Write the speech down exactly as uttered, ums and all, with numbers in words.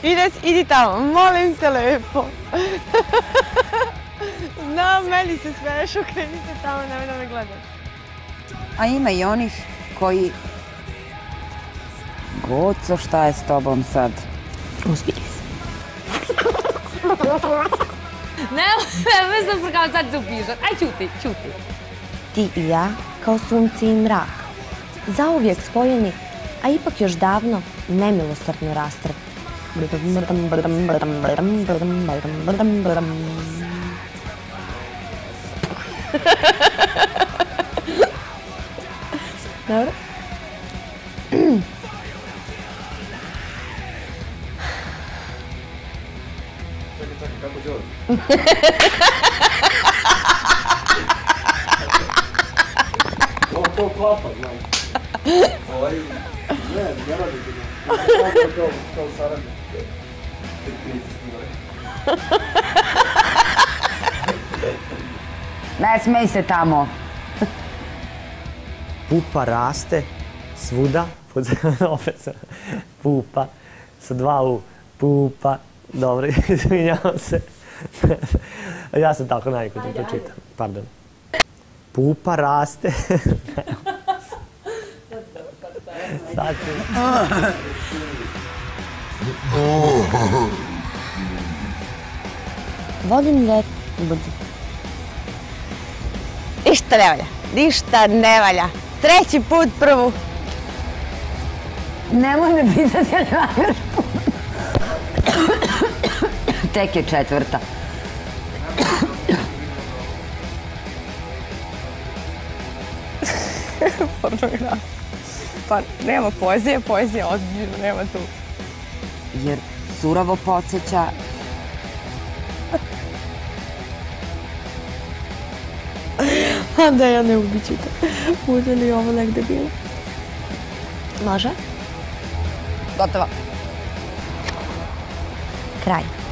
Ines, idi tamo, molim te lepo. Znam, meni se smeješ, okreni se tamo, nemoj da me gledaš. A ima i onih koji... Goco, šta je s tobom sad? Uspili se. Ne, ne sam kao sad se upišat. Aj, ćuti, ćuti. Ti i ja, kao sunce i mrak, zauvijek spojeni, a ipak još davno nemilosrdno rastrp. Dobro? Čekaj, čekaj, kako Đorđe? Ovo to klapa, znam. Ovaj, ne, ne radi se da. Ovo kao saradnik. Ne smej se tamo. Pupa raste svuda, opet sa pupa, sa dva u, pupa, dobro, izvinjavam se. Ja sam tako navikao da to čitam, pardon. Pupa raste. Sad ću. Volim ljet... Ništa ne valja, ništa ne valja. Treći put prvu. Nemoj me pitati, ja namjer put. Tek je četvrta. Pornografija. Pa nema poezije, poezija ozbiljno, nema tu. Jer surovo podsjeća... A da, ja ne ubiću te. Bude li ovo negde bilo? Može? Gotovo. Kraj.